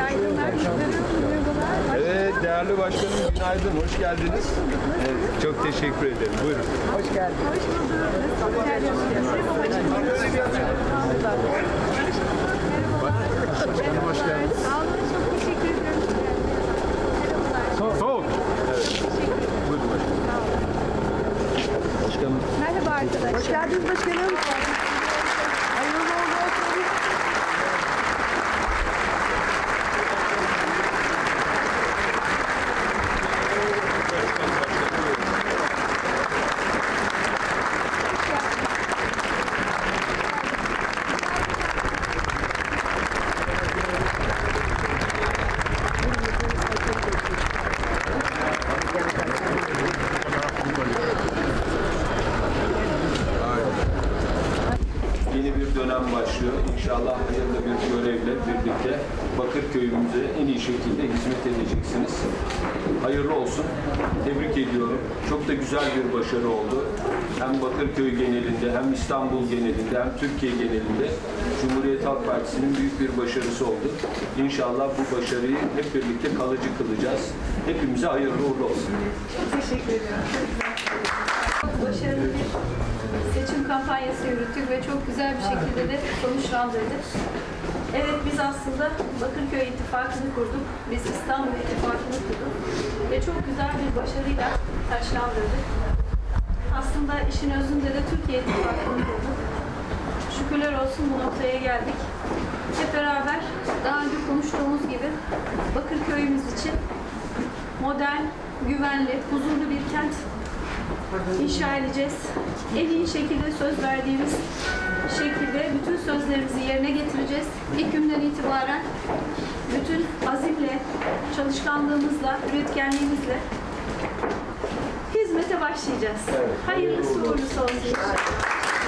Günaydınlar. Evet, değerli başkanım günaydın, hoş geldiniz. Evet, çok teşekkür ederim. Buyurun. Hoş geldin. Hoş bulduk. Hoş geldiniz. Başkanım hoş geldiniz. Sağ olun, çok teşekkür ederim. Merhabalar. Soğuk. Evet. Buyurun başkanım. Başkanım. Merhaba arkadaşlar. Hoş geldiniz başkanım. Hayırlı uğurlu olsun. Yeni bir dönem başlıyor. İnşallah hayırlı bir görevle birlikte Bakırköy'ümüze en iyi şekilde hizmet edeceksiniz. Hayırlı olsun. Tebrik ediyorum. Çok da güzel bir başarı oldu. Hem Bakırköy genelinde, hem İstanbul genelinde, hem Türkiye genelinde Cumhuriyet Halk Partisi'nin büyük bir başarısı oldu. İnşallah bu başarıyı hep birlikte kalıcı kılacağız. Hepimize hayırlı uğurlu olsun. Teşekkür ederim. Çok başarılı bir seçim kampanyası yürüttük ve çok güzel bir şekilde de sonuçlandırdık. Evet, biz aslında Bakırköy İttifakı'nı kurduk. Biz İstanbul İttifakı'nı kurduk. Ve çok güzel bir başarıyla taçlandırdık. Aslında işin özünde de Türkiye İttifakı'nı kurduk. Şükürler olsun bu noktaya geldik. Hep beraber daha önce konuştuğumuz gibi Bakırköy'ümüz için modern, güvenli, huzurlu bir kent inşa edeceğiz. En iyi şekilde söz verdiğimiz şekilde bütün sözlerimizi yerine getireceğiz. İlk günden itibaren bütün azimle, çalışkanlığımızla, üretkenliğimizle hizmete başlayacağız. Evet. Hayırlısı uğurlusu olsun inşallah.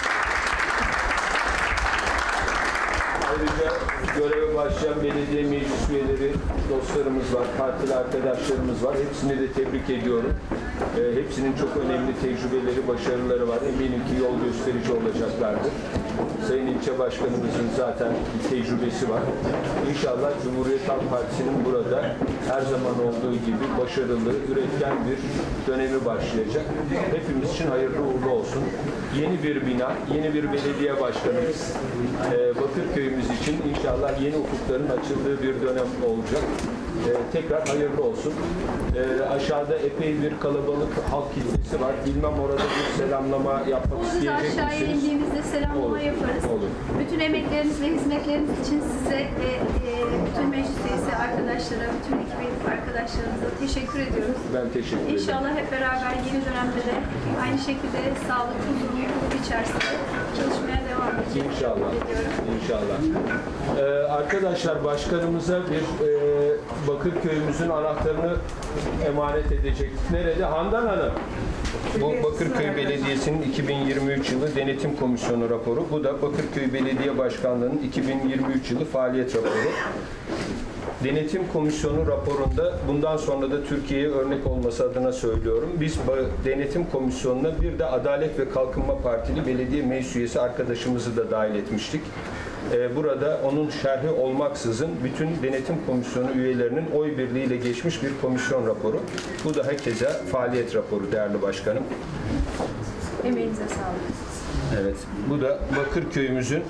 Ayrıca göreve başlayan belediye meclis üyeleri, dostlarımız var, partili arkadaşlarımız var. Hepsini de tebrik ediyorum. Hepsinin çok önemli tecrübeleri, başarıları var. Eminim ki yol gösterici olacaklardır. Sayın İlçe Başkanımızın zaten bir tecrübesi var. İnşallah Cumhuriyet Halk Partisi'nin burada her zaman olduğu gibi başarılı, üretken bir dönemi başlayacak. Hepimiz için hayırlı uğurlu olsun. Yeni bir bina, yeni bir belediye başkanımız. Bakırköy'ümüz için inşallah yeni ufukların açıldığı bir dönem olacak. Tekrar hayırlı olsun. Aşağıda epey bir kalabalık halk kitlesi var. Bilmem orada bir selamlama yapmak Burada da isteyecek misiniz? aşağıya indiğimizde selamlama Olur, yaparız. olur. Bütün emekleriniz ve hizmetleriniz için size ve bütün meclis üyesi arkadaşlara, bütün ekip arkadaşlarımıza teşekkür ediyoruz. Ben teşekkür ederim. İnşallah hep beraber yeni dönemde de aynı şekilde sağlık, huzur, mutluluk içerisinde çalışmaya devam edeceğiz. İnşallah. İnşallah. Arkadaşlar başkanımıza bir Bakırköy'ümüzün anahtarını emanet edecek. Nerede? Handan Hanım. Bu Bakırköy Belediyesi'nin 2023 yılı denetim komisyonu raporu. Bu da Bakırköy Belediye Başkanlığı'nın 2023 yılı faaliyet raporu. Denetim komisyonu raporunda bundan sonra da Türkiye'ye örnek olması adına söylüyorum. Biz denetim komisyonuna bir de Adalet ve Kalkınma Partili belediye meclis üyesi arkadaşımızı da dahil etmiştik. Burada onun şerhi olmaksızın bütün denetim komisyonu üyelerinin oy birliğiyle geçmiş bir komisyon raporu. Bu da herkese faaliyet raporu değerli başkanım. Emeğinize sağlık. Evet. Bu da Bakırköy'ümüzün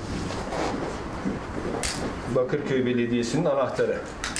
Bakırköy Belediyesi'nin anahtarı.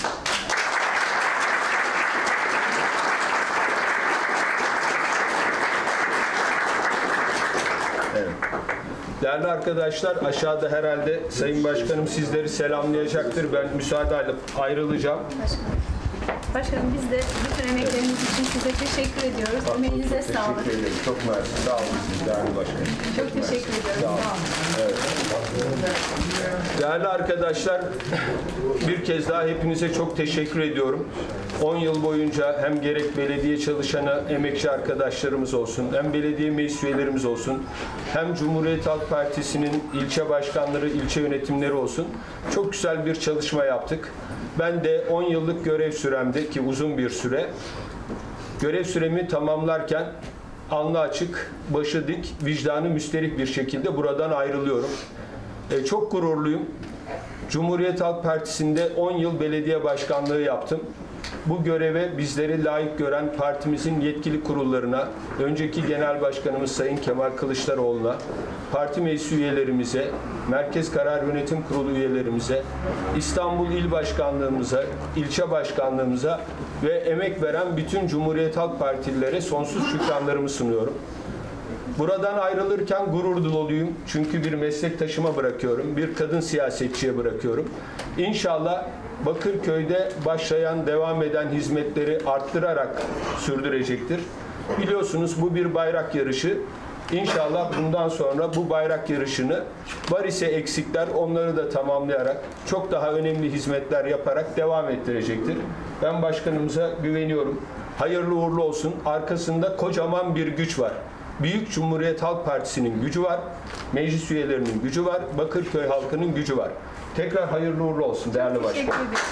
Evet. Değerli arkadaşlar, aşağıda herhalde Sayın Başkanım sizleri selamlayacaktır. Ben müsaade alıp ayrılacağım. Başkanım biz de bütün emekleriniz için size teşekkür ediyoruz. Emeğinize sağlık. Teşekkür ederim. Çok mersi. Sağ olun siz değerli başkanım. Çok teşekkür ediyoruz. Sağ olun. Evet. Değerli arkadaşlar, bir kez daha hepinize çok teşekkür ediyorum. 10 yıl boyunca hem gerek belediye çalışanı, emekçi arkadaşlarımız olsun, hem belediye meclis üyelerimiz olsun, hem Cumhuriyet Halk Partisi'nin ilçe başkanları, ilçe yönetimleri olsun, çok güzel bir çalışma yaptık. Ben de 10 yıllık görev süremde, ki uzun bir süre, görev süremi tamamlarken alnı açık, başı dik, vicdanı müsterih bir şekilde buradan ayrılıyorum. Çok gururluyum. Cumhuriyet Halk Partisi'nde 10 yıl belediye başkanlığı yaptım. Bu göreve bizleri layık gören partimizin yetkili kurullarına, önceki Genel Başkanımız Sayın Kemal Kılıçdaroğlu'na, parti meclis üyelerimize, Merkez Karar Yönetim Kurulu üyelerimize, İstanbul İl Başkanlığımıza, ilçe başkanlığımıza ve emek veren bütün Cumhuriyet Halk Partililere sonsuz şükranlarımı sunuyorum. Buradan ayrılırken gurur doluyum. Çünkü bir meslektaşıma bırakıyorum. Bir kadın siyasetçiye bırakıyorum. İnşallah Bakırköy'de başlayan, devam eden hizmetleri arttırarak sürdürecektir. Biliyorsunuz bu bir bayrak yarışı. İnşallah bundan sonra bu bayrak yarışını var ise eksikler onları da tamamlayarak çok daha önemli hizmetler yaparak devam ettirecektir. Ben başkanımıza güveniyorum. Hayırlı uğurlu olsun. Arkasında kocaman bir güç var. Büyük Cumhuriyet Halk Partisi'nin gücü var, meclis üyelerinin gücü var, Bakırköy halkının gücü var. Tekrar hayırlı uğurlu olsun değerli başkanım. Teşekkür ederim.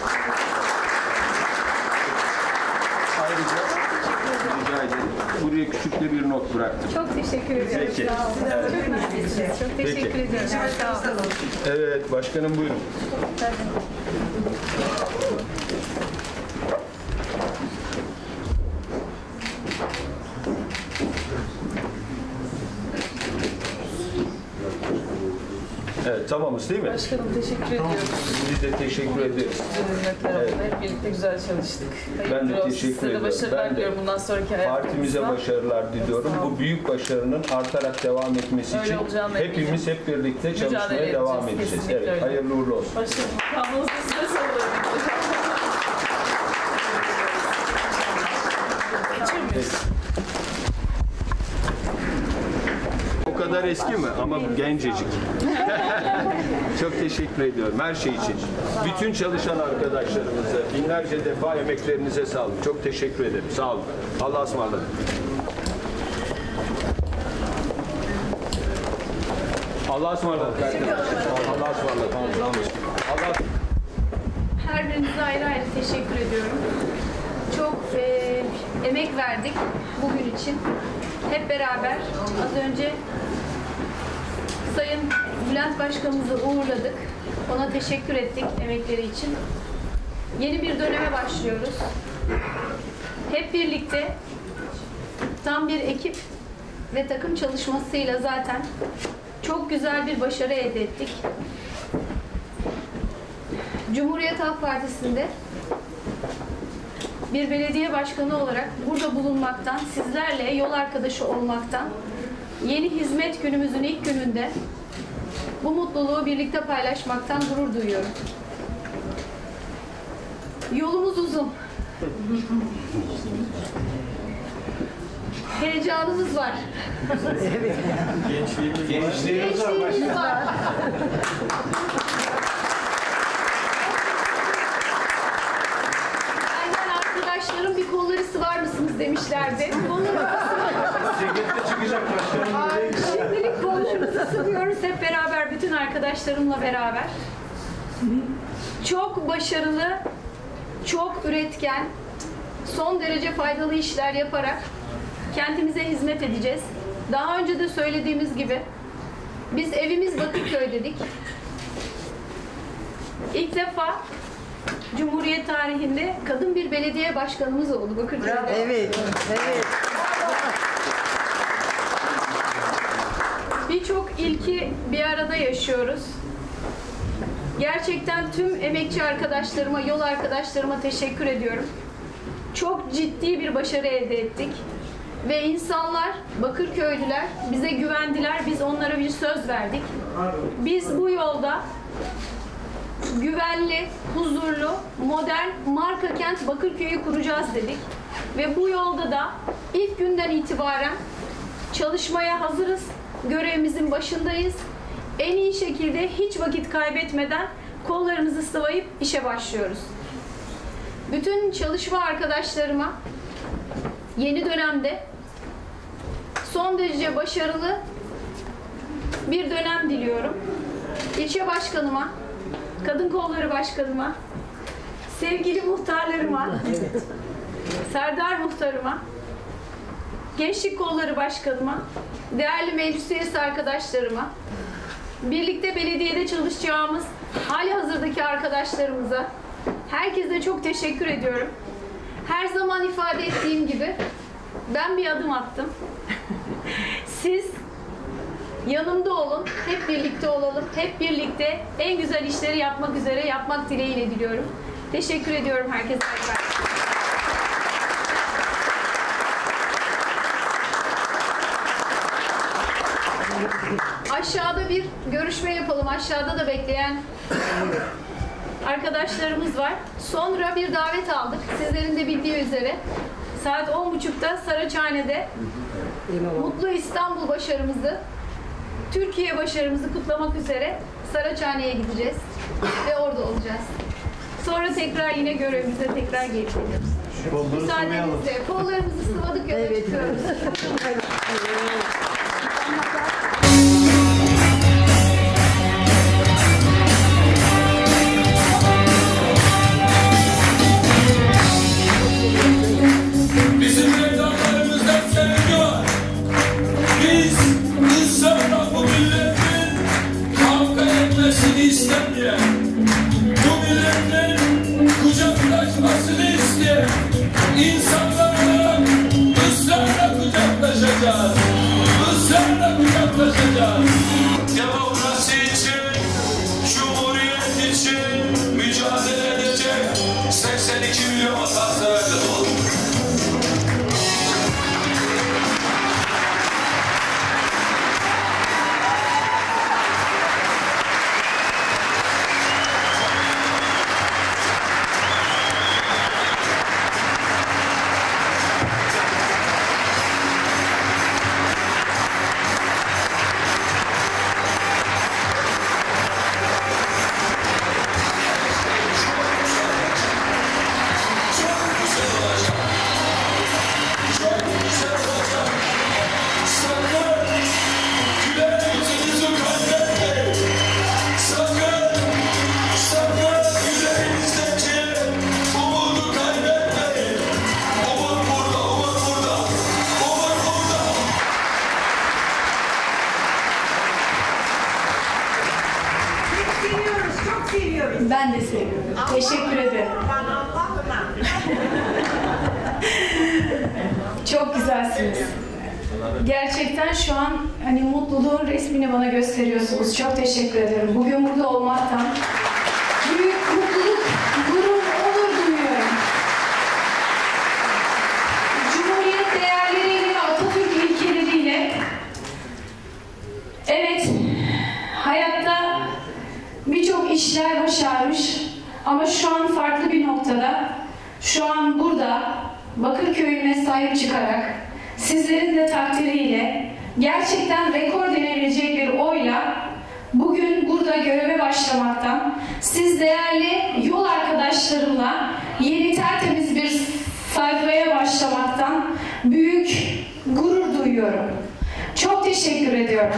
Ayrıca rica ederim. Buraya küçük de bir not bıraktım. Çok teşekkür ederim. Peki. Sağ olun. Evet. Çok naziksiniz. Çok teşekkür Peki. ederim. Sağ olun. Evet, başkanım buyurun. Evet, tamamız değil mi? Başkanım teşekkür ediyorum. Biz de teşekkür ederiz. Evet. Hep birlikte güzel çalıştık. Ben de Hayırlı olsun. teşekkür Size de ediyorum. başarılar Ben de diliyorum bundan sonraki hayatınızda. Partimize başarılar diliyorum. Sağ olun. Bu büyük başarının artarak devam etmesi Öyle için olacağını hepimiz hep birlikte Mücadele çalışmaya devam edeceğiz, edeceğiz. kesinlikle Evet, öyle. hayırlı uğurlu olsun. Başkanım, kalmanızı size sorulur. Geçirmiyoruz. O kadar eski mi? Ama gencecik. Çok teşekkür ediyorum her şey için. Bütün çalışan arkadaşlarımıza binlerce defa emeklerinize sağlık. Çok teşekkür ederim. Sağ olun. Allah'a ısmarladık. Allah'a ısmarladık. Allah'a ısmarladık. Allah Her birinize ayrı ayrı teşekkür ediyorum. Çok emek verdik bugün için. Hep beraber az önce Sayın Bülent Başkanımızı uğurladık. Ona teşekkür ettik emekleri için. Yeni bir döneme başlıyoruz. Hep birlikte tam bir ekip ve takım çalışmasıyla zaten çok güzel bir başarı elde ettik. Cumhuriyet Halk Partisi'nde bir belediye başkanı olarak burada bulunmaktan, sizlerle yol arkadaşı olmaktan, yeni hizmet günümüzün ilk gününde bu mutluluğu birlikte paylaşmaktan gurur duyuyorum. Yolumuz uzun. Heyecanımız var. Gençliğimiz var. Benden arkadaşlarım bir kolları sıvar mısınız demişlerdi. Şimdilik kollarımızı sıvıyoruz hep beraber, bütün arkadaşlarımla beraber. Çok başarılı, çok üretken, son derece faydalı işler yaparak kendimize hizmet edeceğiz. Daha önce de söylediğimiz gibi biz evimiz Bakırköy dedik. İlk defa Cumhuriyet tarihinde kadın bir belediye başkanımız oldu Bakırköy'de. Evet, evet. Birçok ilki bir arada yaşıyoruz. Gerçekten tüm emekçi arkadaşlarıma, yol arkadaşlarıma teşekkür ediyorum. Çok ciddi bir başarı elde ettik. Ve insanlar, Bakırköylüler bize güvendiler. Biz onlara bir söz verdik. Biz bu yolda güvenli, huzurlu, modern, marka kent Bakırköy'ü kuracağız dedik. Ve bu yolda da ilk günden itibaren çalışmaya hazırız. Görevimizin başındayız. En iyi şekilde hiç vakit kaybetmeden kollarımızı sıvayıp işe başlıyoruz. Bütün çalışma arkadaşlarıma yeni dönemde son derece başarılı bir dönem diliyorum. İlçe başkanıma, kadın kolları başkanıma, sevgili muhtarlarıma, Serdar muhtarıma, gençlik kolları başkanıma, değerli meclis üyesi arkadaşlarıma, birlikte belediyede çalışacağımız hali hazırdaki arkadaşlarımıza, herkese çok teşekkür ediyorum. Her zaman ifade ettiğim gibi ben bir adım attım. Siz yanımda olun, hep birlikte olalım, hep birlikte en güzel işleri yapmak üzere, yapmak dileğiyle diliyorum. Teşekkür ediyorum herkese. Aşağıda bir görüşme yapalım. Aşağıda da bekleyen arkadaşlarımız var. Sonra bir davet aldık. Sizlerin de bildiği üzere. Saat 10.30'da Saraçhane'de Mutlu İstanbul başarımızı, Türkiye başarımızı kutlamak üzere Saraçhane'ye gideceğiz ve orada olacağız. Sonra tekrar yine görevimize tekrar geri geliyoruz. Müsaadenizle kollarımızı sıvadık, yola çıkıyoruz. Bizim meydanlarımızdan sevgi var. Biz ısrarla bu milletin kavga etmesini istemeyen, bu milletin kucaklaşmasını isteyen insanlar olarak ısrarla kucaklaşacağız. Israrla kucaklaşacağız. Demokrasi için, Cumhuriyet için mücadele edecek 82 milyon vatandaşlarla dolu. Ben de seviyorum. Teşekkür ederim. Çok güzelsiniz. Gerçekten şu an hani mutluluğun resmini bana gösteriyorsunuz. Çok teşekkür ederim. Bugün burada olmaktan büyük mutluluk, gurur, onur duyuyorum. Cumhuriyet değerleriyle, Atatürk ilkeleriyle, evet, hayatta birçok işler başarmış ama şu an farklı bir noktada, şu an burada Bakırköy'üne sahip çıkarak sizlerin de takdiriyle gerçekten rekor denebilecek bir oyla bugün burada göreve başlamaktan, siz değerli yol arkadaşlarımla yeni tertemiz bir sayfaya başlamaktan büyük gurur duyuyorum. Çok teşekkür ediyorum.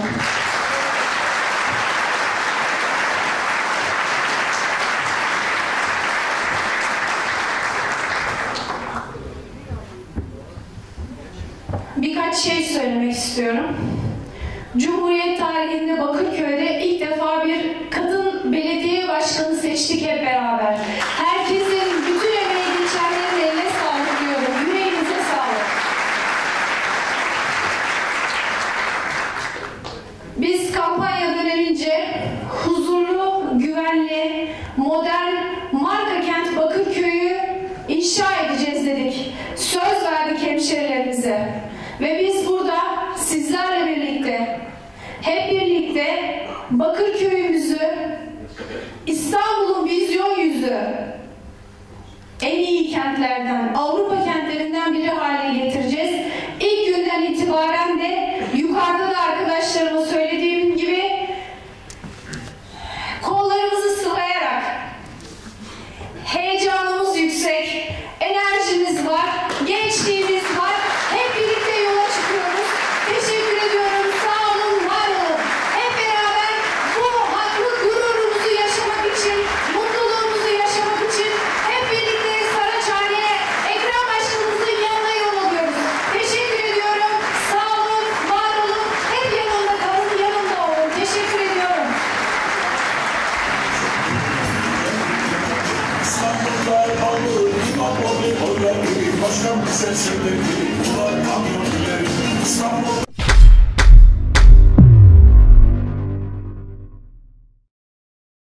Birkaç şey söylemek istiyorum. Cumhuriyet tarihinde Bakırköy'de ilk defa bir kadın belediye başkanı seçtik hep beraber. Herkesin, bütün emeği geçenlerin eline sağlık diyorum. Yüreğinize sağlık. Biz kampanya dönemince huzurlu, güvenli, modern, marka kent Bakırköy'ü inşa edeceğiz dedik. Söz verdik hemşehrilerimize. Ve biz burada sizlerle birlikte, hep birlikte Bakırköy'ümüzü, İstanbul'un vizyon yüzü, en iyi kentlerden, Avrupa kentlerinden biri haline getireceğiz. İlk günden itibaren de yukarıda da arkadaşlarıma söylediğim gibi kollarımızı sıvayarak, heyecanımız yüksek, enerjimiz var, gençliğimiz var. Hep birlikte yola çıkıyoruz. Teşekkür ediyorum. Sağ olun, var olun. Hep beraber bu haklı gururumuzu yaşamak için, mutluluğumuzu yaşamak için hep birlikte Saraçhane'ye, Ekrem Başkanımızın yanına yol alıyoruz. Teşekkür ediyorum. Sağ olun, var olun. Hep yanımda kalın. Başkan bize söyledi, ulan kamyon bile İstanbul.